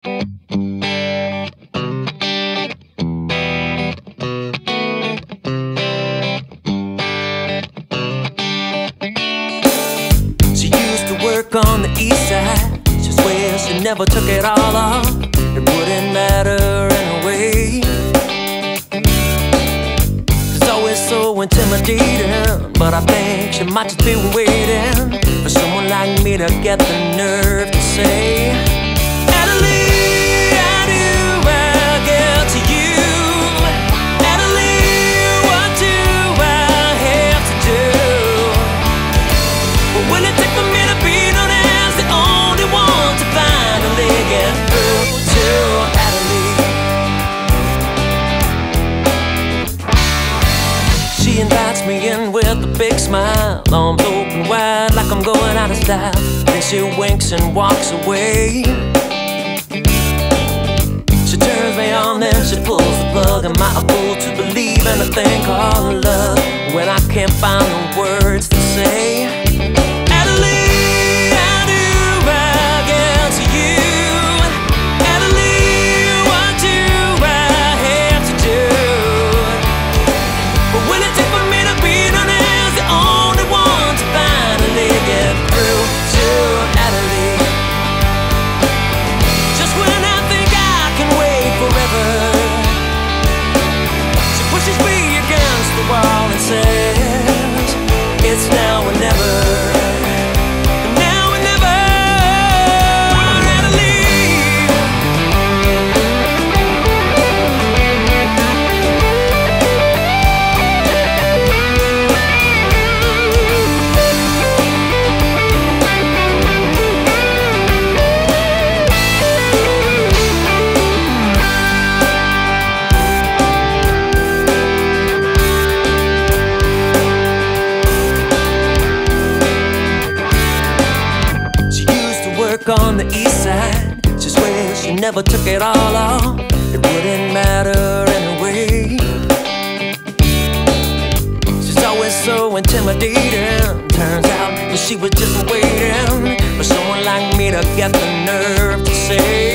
She used to work on the east side. She swears she never took it all off. It wouldn't matter anyway. It's always so intimidating, but I think she might just be waiting for someone like me to get the nerve to say, Adalie, how do I get to you? Adalie, what do I have to do? What will it take for me to be known as the only one to finally get through to Adalie? She invites me in with a big smile, arms open wide like I'm going out of style. Then she winks and walks away. She turns me on, then she pulls the plug. Am I a fool to believe in a thing called love when I can't find the words to say? Adalie, how do I get to you? Adalie, what do I have to do? What will it take for me to be known as the only one to finally get through to Adalie? Just when I think I can wait forever, she pushes me against the wall and says, it's now or never. Now or never, on the east side. She swears she never took it all off. It wouldn't matter anyway. She's always so intimidating. Turns out that she was just waiting for someone like me to get the nerve to say,